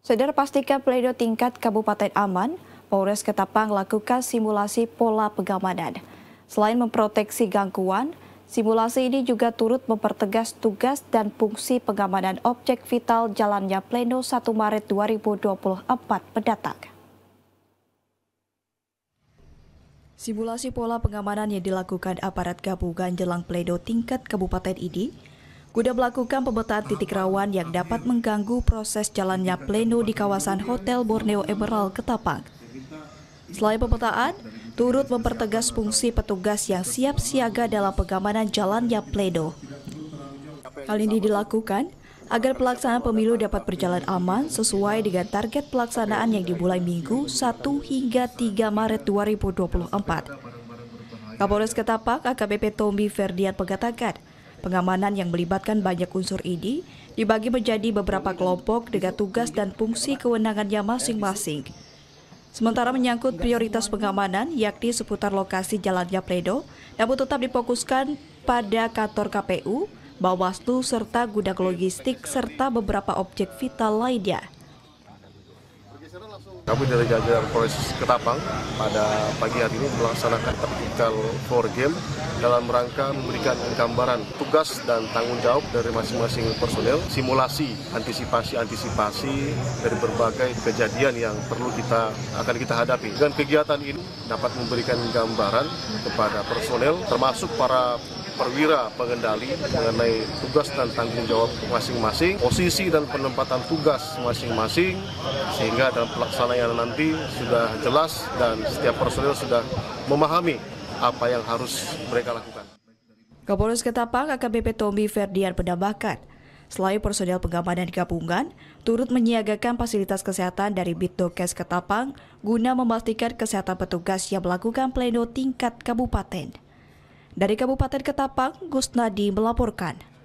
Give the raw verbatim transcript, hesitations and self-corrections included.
Saudara, pastikan pleno tingkat Kabupaten aman, Polres Ketapang lakukan simulasi pola pengamanan. Selain memproteksi gangguan, simulasi ini juga turut mempertegas tugas dan fungsi pengamanan objek vital jalannya pleno satu Maret dua ribu dua puluh empat mendatang. Simulasi pola pengamanan yang dilakukan aparat gabungan jelang pleno tingkat kabupaten ini guna melakukan pemetaan titik rawan yang dapat mengganggu proses jalannya pleno di kawasan Hotel Borneo Emerald Ketapang. Selain pemetaan, turut mempertegas fungsi petugas yang siap siaga dalam pengamanan jalannya pleno. Hal ini dilakukan agar pelaksanaan pemilu dapat berjalan aman sesuai dengan target pelaksanaan yang dimulai Minggu satu hingga tiga Maret dua ribu dua puluh empat. Kapolres Ketapang A K B P Tommy Ferdian mengatakan, pengamanan yang melibatkan banyak unsur ini dibagi menjadi beberapa kelompok dengan tugas dan fungsi kewenangannya masing-masing. Sementara menyangkut prioritas pengamanan, yakni seputar lokasi jalannya pleno, namun tetap difokuskan pada kantor K P U, Bawaslu, serta gudang logistik, serta beberapa objek vital lainnya. Kami dari jajaran Polres Ketapang pada pagi hari ini melaksanakan tactical for game dalam rangka memberikan gambaran tugas dan tanggung jawab dari masing-masing personel, simulasi, antisipasi-antisipasi dari berbagai kejadian yang perlu kita akan kita hadapi. Dengan kegiatan ini dapat memberikan gambaran kepada personel termasuk para perwira pengendali mengenai tugas dan tanggung jawab masing-masing, posisi dan penempatan tugas masing-masing, sehingga dalam pelaksanaan nanti sudah jelas dan setiap personel sudah memahami apa yang harus mereka lakukan. Kapolres Ketapang A K B P Tommy Ferdian menambahkan, selain personel pengamanan gabungan, turut menyiagakan fasilitas kesehatan dari Bitdokes Ketapang guna memastikan kesehatan petugas yang melakukan pleno tingkat kabupaten. Dari Kabupaten Ketapang, Gus Nadi melaporkan.